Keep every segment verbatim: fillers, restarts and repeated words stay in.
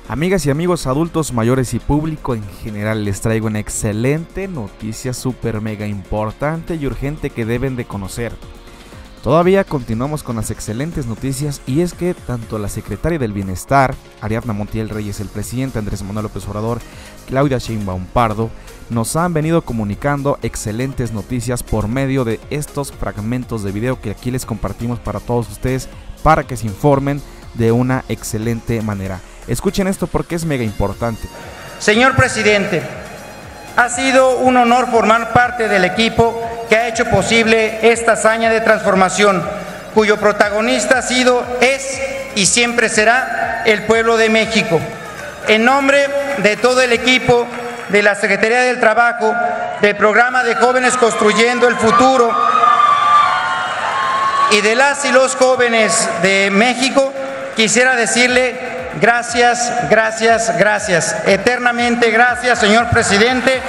Amigas y amigos, adultos mayores y público en general, les traigo una excelente noticia súper mega importante y urgente que deben de conocer. Todavía continuamos con las excelentes noticias, y es que tanto la secretaria del Bienestar, Ariadna Montiel Reyes, el presidente Andrés Manuel López Obrador, Claudia Sheinbaum Pardo, nos han venido comunicando excelentes noticias por medio de estos fragmentos de video que aquí les compartimos para todos ustedes, para que se informen de una excelente manera. Escuchen esto porque es mega importante. Señor presidente, ha sido un honor formar parte del equipo que ha hecho posible esta hazaña de transformación, cuyo protagonista ha sido, es y siempre será el pueblo de México. En nombre de todo el equipo de la Secretaría del Trabajo, del Programa de Jóvenes Construyendo el Futuro y de las y los jóvenes de México, quisiera decirle gracias, gracias, gracias, eternamente gracias, señor presidente.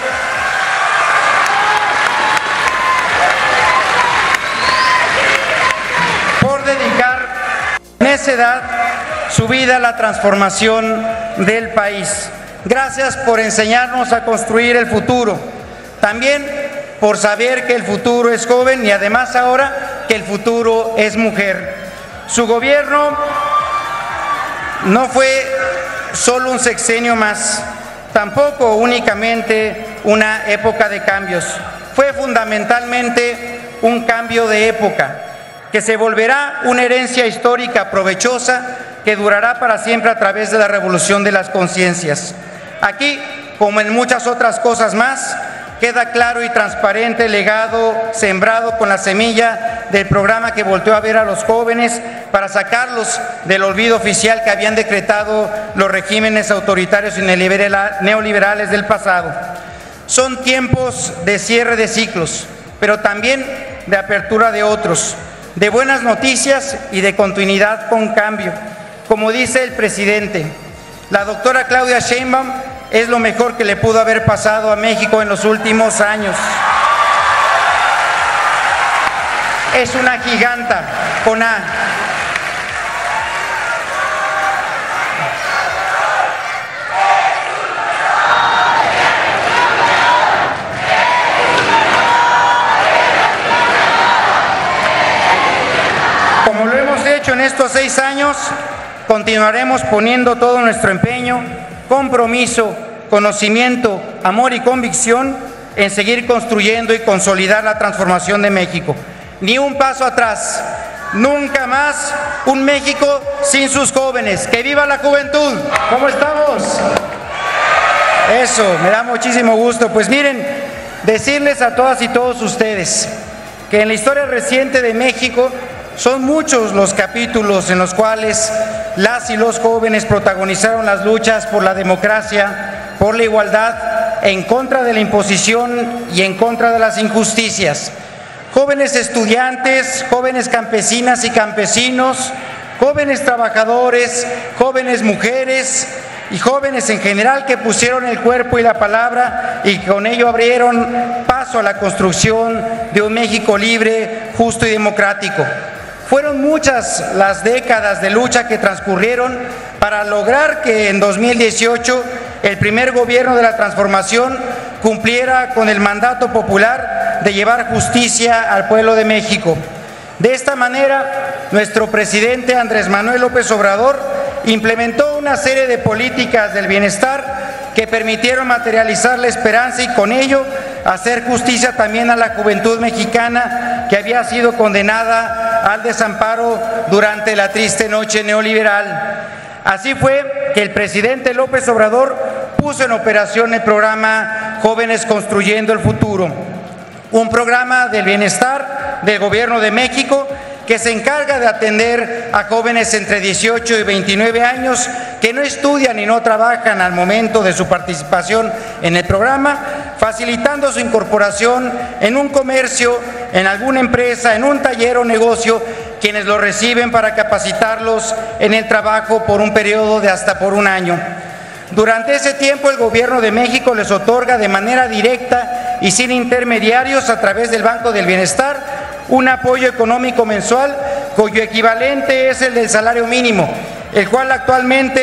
Por dedicar en esa edad su vida a la transformación del país. Gracias por enseñarnos a construir el futuro. También por saber que el futuro es joven y además ahora que el futuro es mujer. Su gobierno no fue solo un sexenio más, tampoco únicamente una época de cambios. Fue fundamentalmente un cambio de época, que se volverá una herencia histórica provechosa que durará para siempre a través de la revolución de las conciencias. Aquí, como en muchas otras cosas más, queda claro y transparente el legado sembrado con la semilla del programa que volteó a ver a los jóvenes para sacarlos del olvido oficial que habían decretado los regímenes autoritarios y neoliberales del pasado. Son tiempos de cierre de ciclos, pero también de apertura de otros, de buenas noticias y de continuidad con cambio. Como dice el presidente, la doctora Claudia Sheinbaum es lo mejor que le pudo haber pasado a México en los últimos años. Es una giganta con A. Como lo hemos hecho en estos seis años, continuaremos poniendo todo nuestro empeño, compromiso, conocimiento, amor y convicción en seguir construyendo y consolidar la transformación de México. Ni un paso atrás, nunca más un México sin sus jóvenes. ¡Que viva la juventud! ¿Cómo estamos? Eso, me da muchísimo gusto. Pues miren, decirles a todas y todos ustedes que en la historia reciente de México son muchos los capítulos en los cuales las y los jóvenes protagonizaron las luchas por la democracia, por la igualdad, en contra de la imposición y en contra de las injusticias. Jóvenes estudiantes, jóvenes campesinas y campesinos, jóvenes trabajadores, jóvenes mujeres y jóvenes en general que pusieron el cuerpo y la palabra y con ello abrieron paso a la construcción de un México libre, justo y democrático. Fueron muchas las décadas de lucha que transcurrieron para lograr que en dos mil dieciocho el primer gobierno de la transformación cumpliera con el mandato popular de llevar justicia al pueblo de México. De esta manera, nuestro presidente Andrés Manuel López Obrador implementó una serie de políticas del bienestar que permitieron materializar la esperanza y con ello hacer justicia también a la juventud mexicana que había sido condenada al desamparo durante la triste noche neoliberal. Así fue que el presidente López Obrador puso en operación el programa Jóvenes Construyendo el Futuro, un programa del bienestar del Gobierno de México que se encarga de atender a jóvenes entre dieciocho y veintinueve años que no estudian y no trabajan al momento de su participación en el programa, facilitando su incorporación en un comercio, en alguna empresa, en un taller o negocio, quienes lo reciben para capacitarlos en el trabajo por un periodo de hasta por un año. Durante ese tiempo el Gobierno de México les otorga de manera directa y sin intermediarios a través del Banco del Bienestar un apoyo económico mensual cuyo equivalente es el del salario mínimo, el cual actualmente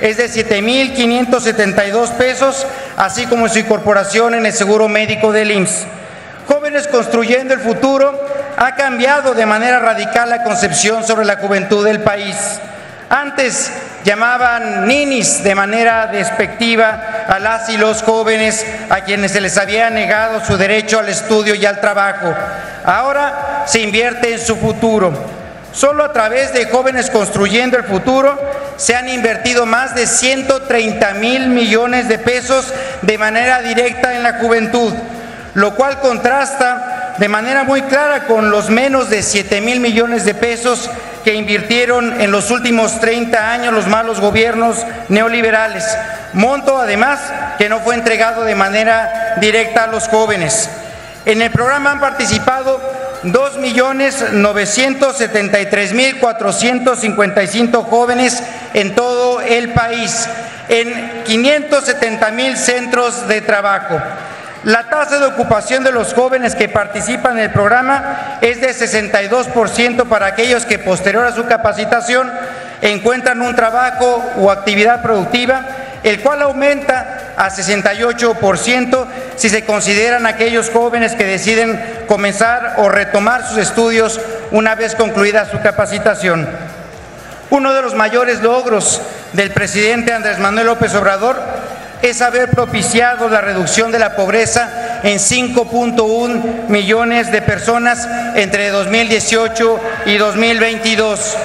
es de siete mil quinientos setenta y dos pesos, así como su incorporación en el seguro médico del I M S S. Jóvenes Construyendo el Futuro ha cambiado de manera radical la concepción sobre la juventud del país. Antes llamaban ninis de manera despectiva a las y los jóvenes a quienes se les había negado su derecho al estudio y al trabajo. Ahora se invierte en su futuro. Solo a través de Jóvenes Construyendo el Futuro se han invertido más de ciento treinta mil millones de pesos de manera directa en la juventud, lo cual contrasta de manera muy clara con los menos de siete mil millones de pesos que invirtieron en los últimos treinta años los malos gobiernos neoliberales, monto además que no fue entregado de manera directa a los jóvenes. En el programa han participado dos millones novecientos setenta y tres mil cuatrocientos cincuenta y cinco jóvenes en todo el país, en quinientos setenta mil centros de trabajo. La tasa de ocupación de los jóvenes que participan en el programa es de sesenta y dos por ciento para aquellos que posterior a su capacitación encuentran un trabajo o actividad productiva, el cual aumenta a sesenta y ocho por ciento si se consideran aquellos jóvenes que deciden comenzar o retomar sus estudios una vez concluida su capacitación. Uno de los mayores logros del presidente Andrés Manuel López Obrador es haber propiciado la reducción de la pobreza en cinco punto uno millones de personas entre dos mil dieciocho y dos mil veintidós.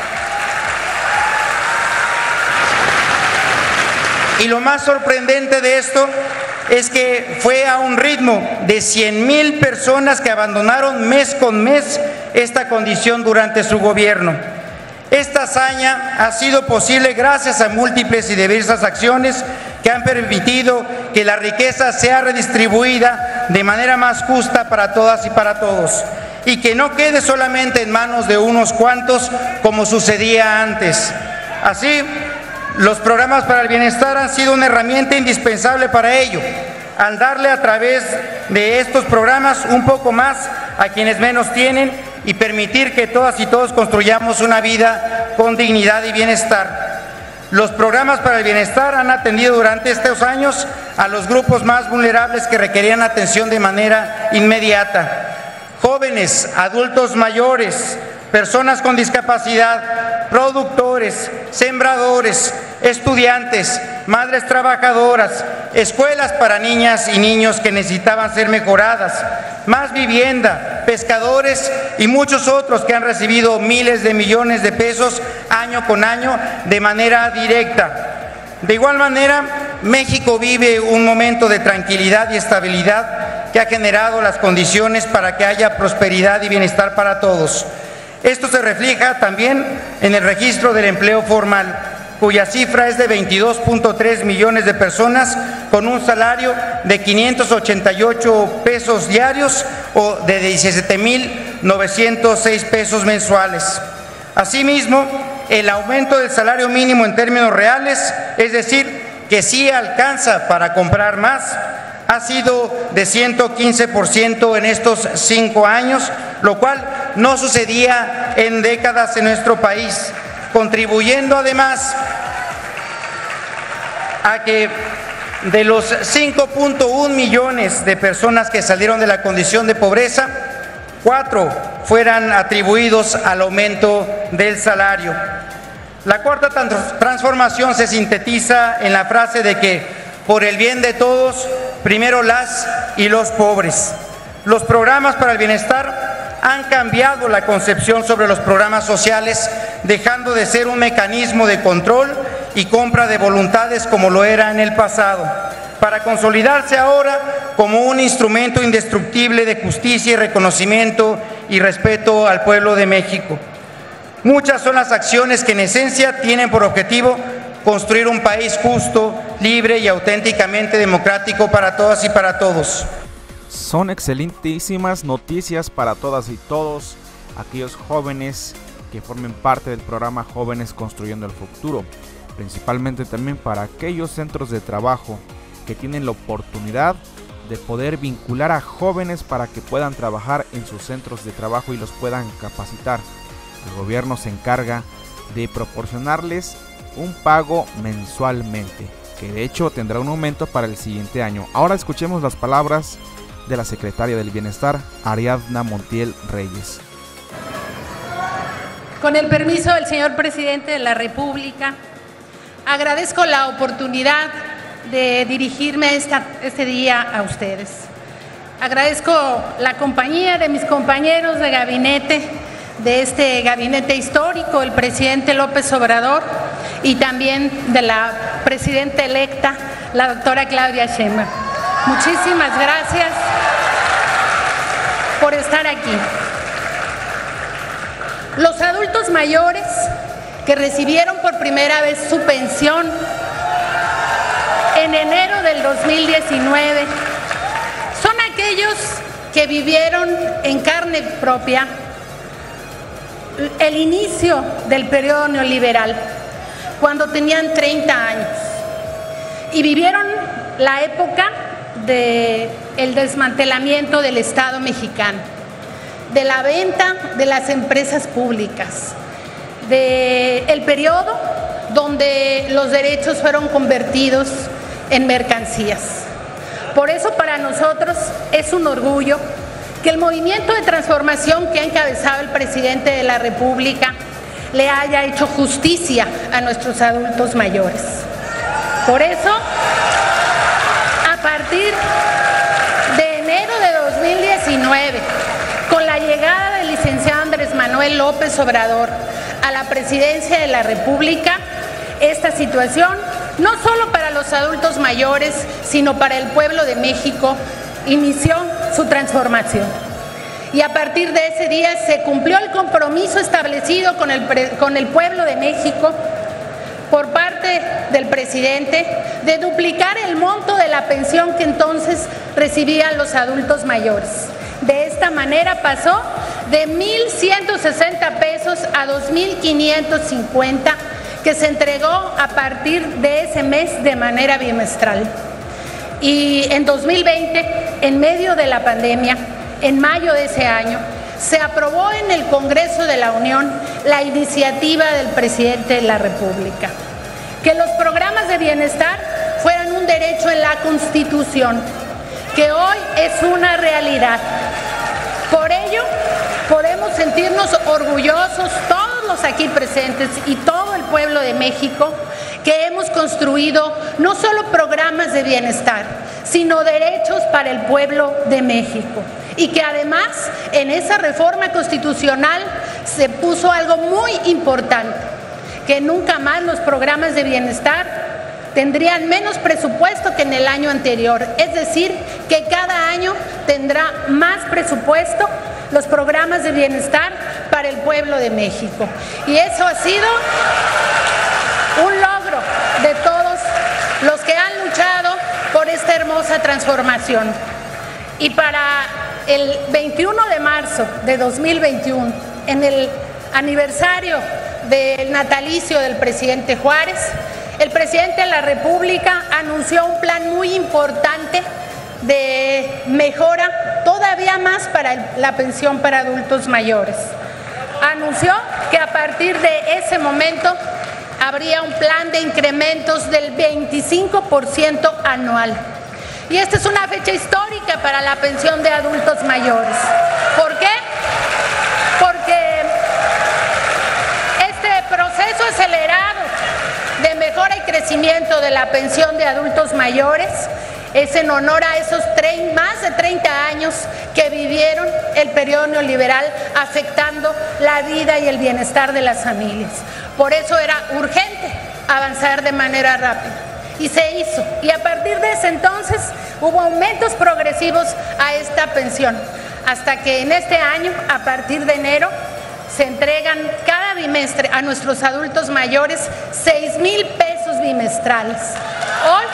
Y lo más sorprendente de esto es que fue a un ritmo de cien mil personas que abandonaron mes con mes esta condición durante su gobierno. Esta hazaña ha sido posible gracias a múltiples y diversas acciones que han permitido que la riqueza sea redistribuida de manera más justa para todas y para todos, y que no quede solamente en manos de unos cuantos como sucedía antes. Así, los programas para el bienestar han sido una herramienta indispensable para ello, al darle a través de estos programas un poco más a quienes menos tienen y permitir que todas y todos construyamos una vida con dignidad y bienestar. Los programas para el bienestar han atendido durante estos años a los grupos más vulnerables que requerían atención de manera inmediata: jóvenes, adultos mayores, personas con discapacidad, productores, sembradores, estudiantes, madres trabajadoras, escuelas para niñas y niños que necesitaban ser mejoradas, más vivienda, pescadores y muchos otros que han recibido miles de millones de pesos año con año de manera directa. De igual manera, México vive un momento de tranquilidad y estabilidad que ha generado las condiciones para que haya prosperidad y bienestar para todos. Esto se refleja también en el registro del empleo formal, cuya cifra es de veintidós punto tres millones de personas con un salario de quinientos ochenta y ocho pesos diarios o de diecisiete mil novecientos seis pesos mensuales. Asimismo, el aumento del salario mínimo en términos reales, es decir, que sí alcanza para comprar más, ha sido de ciento quince por ciento en estos cinco años, lo cual no sucedía en décadas en nuestro país, contribuyendo además a que de los cinco punto uno millones de personas que salieron de la condición de pobreza, cuatro fueran atribuidos al aumento del salario. La cuarta transformación se sintetiza en la frase de que por el bien de todos, primero las y los pobres. Los programas para el bienestar han cambiado la concepción sobre los programas sociales, dejando de ser un mecanismo de control y compra de voluntades como lo era en el pasado, para consolidarse ahora como un instrumento indestructible de justicia y reconocimiento y respeto al pueblo de México. Muchas son las acciones que en esencia tienen por objetivo construir un país justo, libre y auténticamente democrático para todas y para todos. Son excelentísimas noticias para todas y todos aquellos jóvenes que formen parte del programa Jóvenes Construyendo el Futuro, principalmente también para aquellos centros de trabajo que tienen la oportunidad de poder vincular a jóvenes para que puedan trabajar en sus centros de trabajo y los puedan capacitar. El gobierno se encarga de proporcionarles un pago mensualmente, que de hecho tendrá un aumento para el siguiente año. Ahora escuchemos las palabras de la secretaria del Bienestar, Ariadna Montiel Reyes. Con el permiso del señor presidente de la República, agradezco la oportunidad de dirigirme esta, este día a ustedes. Agradezco la compañía de mis compañeros de gabinete, de este gabinete histórico, el presidente López Obrador, y también de la presidenta electa, la doctora Claudia Sheinbaum. Muchísimas gracias por estar aquí. Los adultos mayores que recibieron por primera vez su pensión en enero del dos mil diecinueve son aquellos que vivieron en carne propia el inicio del periodo neoliberal, cuando tenían treinta años, y vivieron la época del desmantelamiento del Estado mexicano, de la venta de las empresas públicas, del periodo donde los derechos fueron convertidos en mercancías. Por eso para nosotros es un orgullo que el movimiento de transformación que ha encabezado el presidente de la República le haya hecho justicia a nuestros adultos mayores. Por eso, a partir de enero de dos mil diecinueve, con la llegada del licenciado Andrés Manuel López Obrador a la presidencia de la República, esta situación, no solo para los adultos mayores, sino para el pueblo de México, inició su transformación. Y a partir de ese día se cumplió el compromiso establecido con el, con el pueblo de México por parte del presidente de duplicar el monto de la pensión que entonces recibían los adultos mayores. De esta manera pasó de mil ciento sesenta pesos a dos mil quinientos cincuenta, que se entregó a partir de ese mes de manera bimestral. Y en dos mil veinte, en medio de la pandemia, en mayo de ese año, se aprobó en el Congreso de la Unión la iniciativa del presidente de la República, que los programas de bienestar fueran un derecho en la Constitución, que hoy es una realidad. Por ello, podemos sentirnos orgullosos todos los aquí presentes y todo el pueblo de México, que hemos construido no solo programas de bienestar, sino derechos para el pueblo de México. Y que además en esa reforma constitucional se puso algo muy importante, que nunca más los programas de bienestar tendrían menos presupuesto que en el año anterior. Es decir, que cada año tendrá más presupuesto los programas de bienestar para el pueblo de México. Y eso ha sido un logro de todos los que han luchado por esta hermosa transformación. Y para el veintiuno de marzo de dos mil veintiuno, en el aniversario del natalicio del presidente Juárez, el presidente de la República anunció un plan muy importante de mejora todavía más para la pensión para adultos mayores. Anunció que a partir de ese momento habría un plan de incrementos del veinticinco por ciento anual. Y esta es una fecha histórica para la pensión de adultos mayores. ¿Por qué? Porque este proceso acelerado de mejora y crecimiento de la pensión de adultos mayores es en honor a esos más de treinta años que vivieron el periodo neoliberal afectando la vida y el bienestar de las familias. Por eso era urgente avanzar de manera rápida. Y se hizo, y a partir de ese entonces hubo aumentos progresivos a esta pensión, hasta que en este año, a partir de enero, se entregan cada bimestre a nuestros adultos mayores seis mil pesos bimestrales. Hoy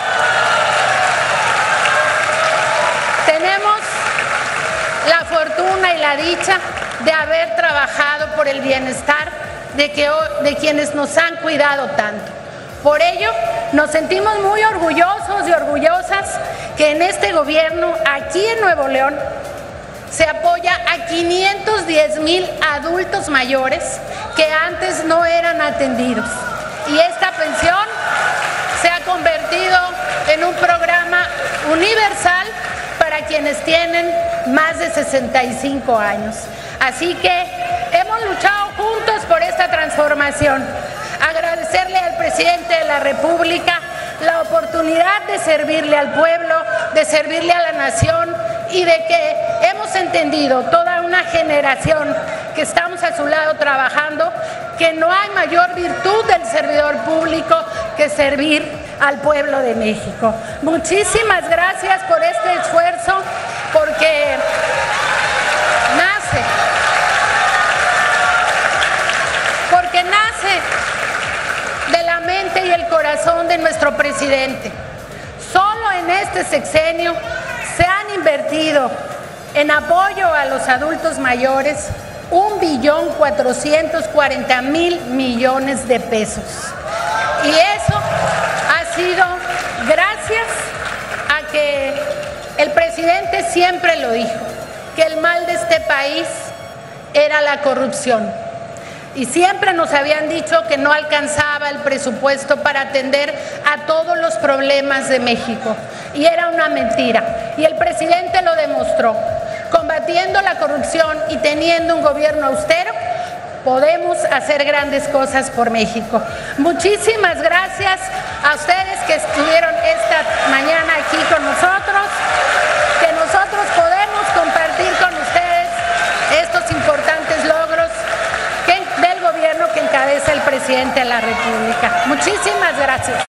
tenemos la fortuna y la dicha de haber trabajado por el bienestar de, que, de quienes nos han cuidado tanto. Por ello, nos sentimos muy orgullosos y orgullosas que en este gobierno, aquí en Nuevo León, se apoya a quinientos diez mil adultos mayores que antes no eran atendidos y esta pensión se ha convertido en un programa universal para quienes tienen más de sesenta y cinco años. Así que hemos luchado juntos por esta transformación. Agradecerle al presidente de la República la oportunidad de servirle al pueblo, de servirle a la nación y de que hemos entendido toda una generación que estamos a su lado trabajando, que no hay mayor virtud del servidor público que servir al pueblo de México. Muchísimas gracias por este esfuerzo, porque nace, porque nace de la mente y el corazón de nuestro presidente. Solo en este sexenio se han invertido en apoyo a los adultos mayores un billón cuatrocientos cuarenta mil millones de pesos. Y eso ha sido gracias a que el presidente siempre lo dijo, que el mal de este país era la corrupción. Y siempre nos habían dicho que no alcanzaba el presupuesto para atender a todos los problemas de México. Y era una mentira. Y el presidente lo demostró. Combatiendo la corrupción y teniendo un gobierno austero, podemos hacer grandes cosas por México. Muchísimas gracias a ustedes que estuvieron esta mañana aquí con nosotros, que nosotros podemos compartir con ustedes estos importantes logros que, del gobierno que encabeza el presidente de la República. Muchísimas